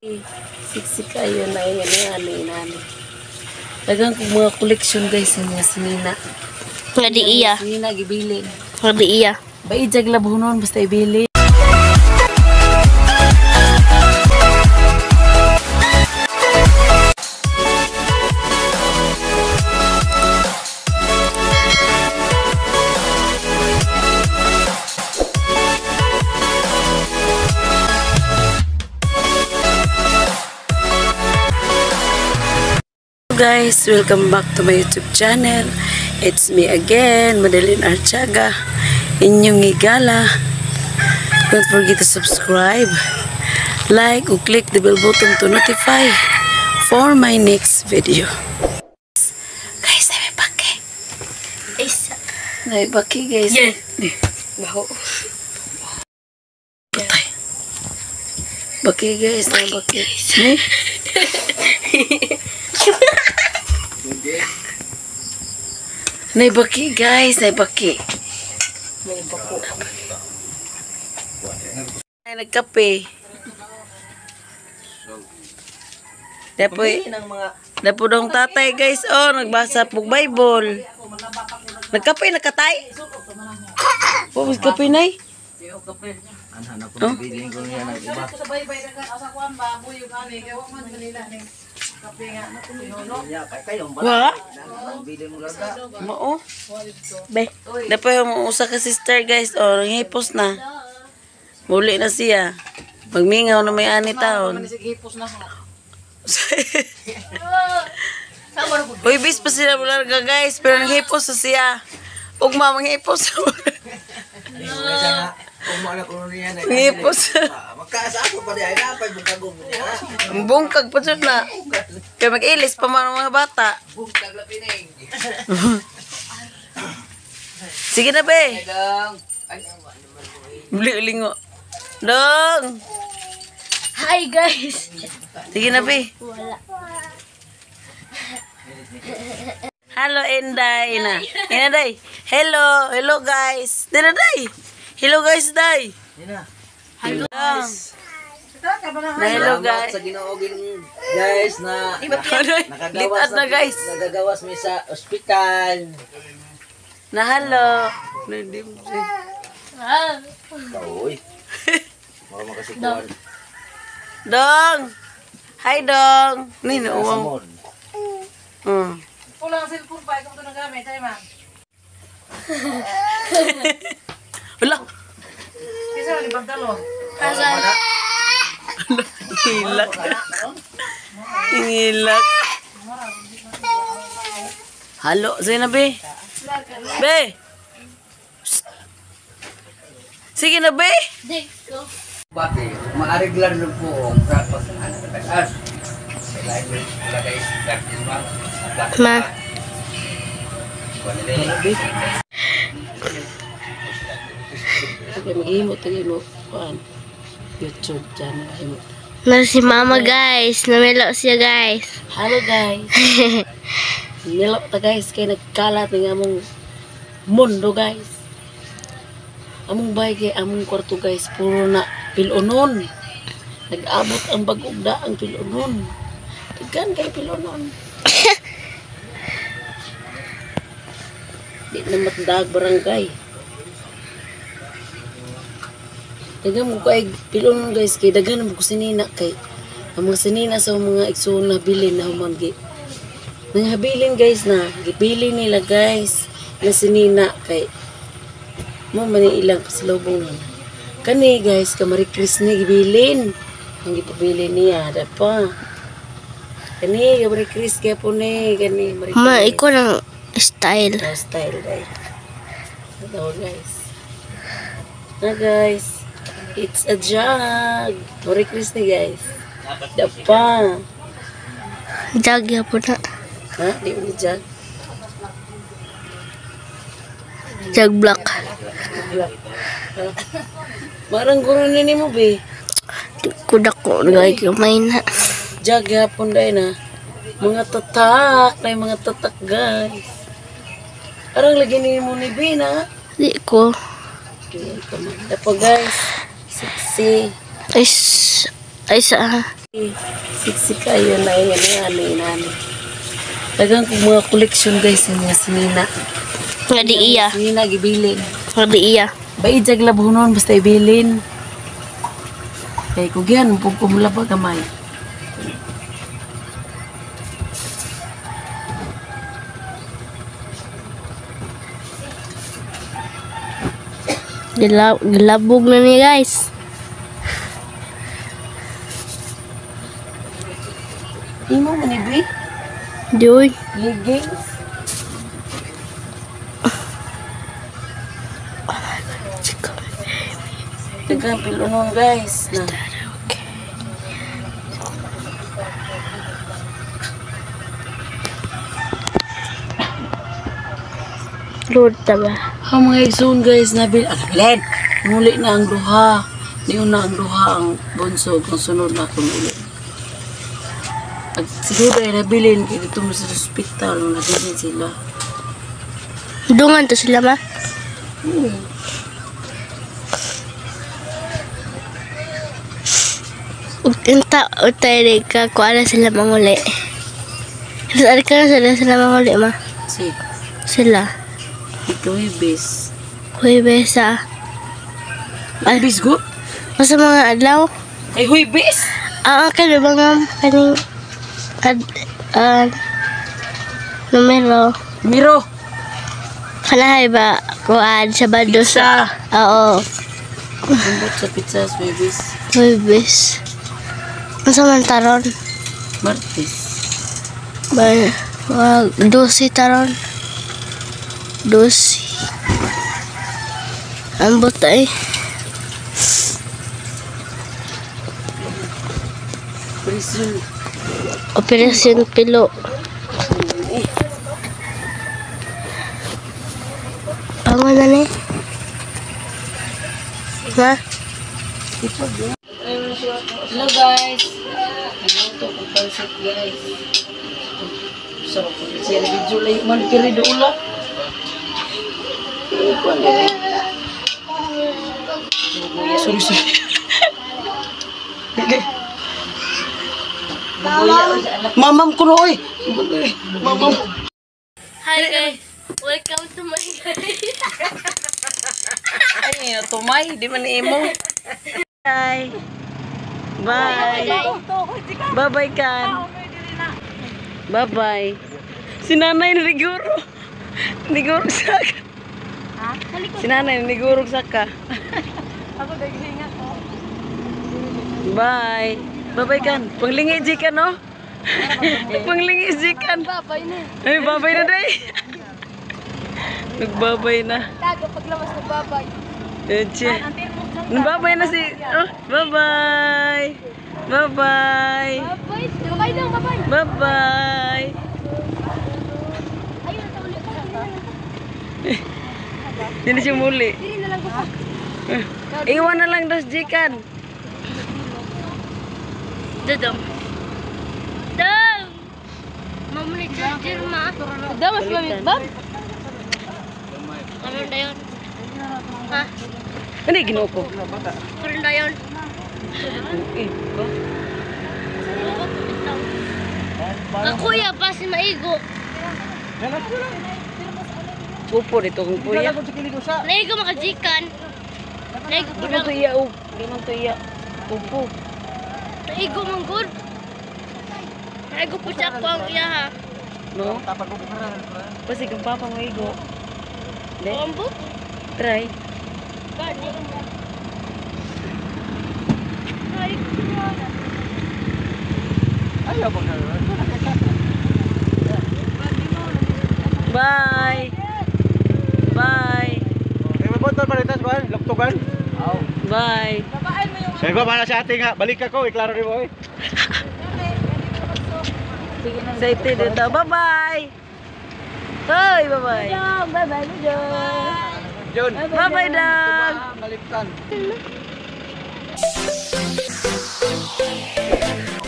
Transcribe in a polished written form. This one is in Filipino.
Siksik kayo na yan ani. Dagang kong mga koleksyon guys yung mga sinina. Nga di iya. Sinina gibilin. Nga di iya. Baijag labunon basta ibili. Guys, welcome back to my YouTube channel. It's me again, Madeline Archaga, inyong higala. Don't forget to subscribe, like, or click the bell button to notify for my next video. Guys, may baki. May baki guys. Yeah. Baho. Patay. Baki guys, may baki. Naibaki guys, naibaki. Ay nagkape. Dapo dong tatay guys, oh nagbasa pug Bible. Nagkape nakatay. Oh, kape nay. Oh. Wala? Mao? Be, dapat yung usa ka sister guys, o nanghipos na. Muli na siya. Magmingaw na may ani taon. Uy, bis pa sila bularga guys, pero nanghipos na siya. Ugma, manghipos. Ngipos. Bungkag pa dyan na. Kaya mag-ilis pa man mga bata. Sige na be. Buli-ulingo. Dong. Hi guys. Sige na be. Wala. Hello Inday. Ina day. Hello. Hello guys. Dina day. Hello guys day. Hello guys. Hello guys. Sa ginoogin guys na Lipat na guys. nagagawas mi sa ospital. Na hello. Uy. Mara makasikuan. Dong. Hi Dong. Nino uwang. Pulang cellphone pa, ikaw ito nagamit, ay ma. Wala. Kasi wala ibang talong. Hilak. Hilak. Halo, Zena be. Be. Sige na be. Deko. Bati, maariglar lang po ang prapas ng anak at lagay Ma. Sige, mag-ihimot mo. YouTube channel. Mahimot. Na si mama guys. Namelo siya guys. Hello guys. Nilok ta guys kay nagkalat ng among mundo guys. Among bahay kay among kwarto guys puro na pilunon. Nag-abot ang bagugda ang pilunon. Tigan kay pilunon. Di na matdag barangay. Dagan mo kay pilunon guys kay dagan mo ko sinina kay ang mga sinina sa mga igsoon na bilin na humanggi. Nang habilin guys na gipili nila guys na sinina kay mo man ilang pasalubong kani guys ka Marie Chris ni gibilin ang gipabili niya dapa kani ka Marie Chris kaya po ni kani Marie Ma, Chris iko ng style. style guys ito guys na guys it's a jug Marie Chris ni guys dapa Jagya po na. ha di mo ni jug Jag black. marang guro ni mo be Kudak ko nagay kamay na. jug yapon dahil na mga tatak na mga tatak guys arang lagi ni mo ni Bina Di ko. dapo guys sexy Ay sa Siksik kayo na yan. Dagang kong mga koleksyon guys yung mga sinina. Nga di iya. Sinina gibilin. Nga di iya. Baijag labunon basta ibilin. Kaya kugyan, kung kumula pa kamay. Gilabog na ni guys. Imo manibi? Doy. Leggings? Dagang pilunon guys na. Lord taba. Ang mga igsoon guys, nabilin. Muli na ang duha. Niyon na ang duha ang bunsog. Ang sunod na itong uli. At siguro ay nabilin kaya dito mo sa hospital. Nabilin sila. Dungan to sila ma. Utay ka kuha na sila manguli. Saan ka na sila manguli ma? Si, Sila. ito ibis. Huwebes sa. Ibis go? Masa mga adlaw? Ay, huibis! Kano ba nga kaning numero? Miro! Kanahay ba kuhaan sa bado sa? Oo. Kumbot sa pizza, huibis. Huwebes. Masa man taron? Martes. Dosi taron. Dosi. Ambot ay. Prison. Operasyon pilo. Pangon na ni. Ha? Hello guys! Nagluto ko pansit guys. So, siya nag-video lang yung malipiri do ulo. Sorry. Mamam ko na oy! Mamam! Hi guys! Welcome to my guys! Ay, tumay, di man imo. Bye! Bye! Bye-bye kan! Bye-bye! Si nanay nagurog. Nagurog saka. Si nanay nagurog saka. Ako naghingat ko. Bye! Bye-bye kan! Panglingi jikan no? Panglingi jikan! Babay na. Ay, babay na day! Nagbabay na. Tago paglabas ng babay. Eche. Nagbabay na si... Oh, bye-bye! Bye-bye! Babay. Babay daw, babay. Bye-bye! Ayun, nasa ulit. Hindi na siya muli. Dili na lang ko. Iwan na lang dos jikan. Dadam. Dam! Mamuli charger ma. Damas mamit ba? Ano na yun? Ha? Ano yung ginoo ko? Ano na yun? Kuya pa si Maigo. Upo dito kung kuya. Naigo makajikan. Naigo Di ko man lang. to iya, di man to iya. Upo. Naigo manggod. Naigo po siya ko ang iya ha. No? Kasi kang papa mo igo. De, Ambo? try. Bye. Bye. Bye. Kaya ko mana sa ating nga, balik ako, iklaro ni mo eh. Safety dito. Bye-bye. Hoy, bye-bye. Bye-bye, John. Bye-bye, Dad. Balikan.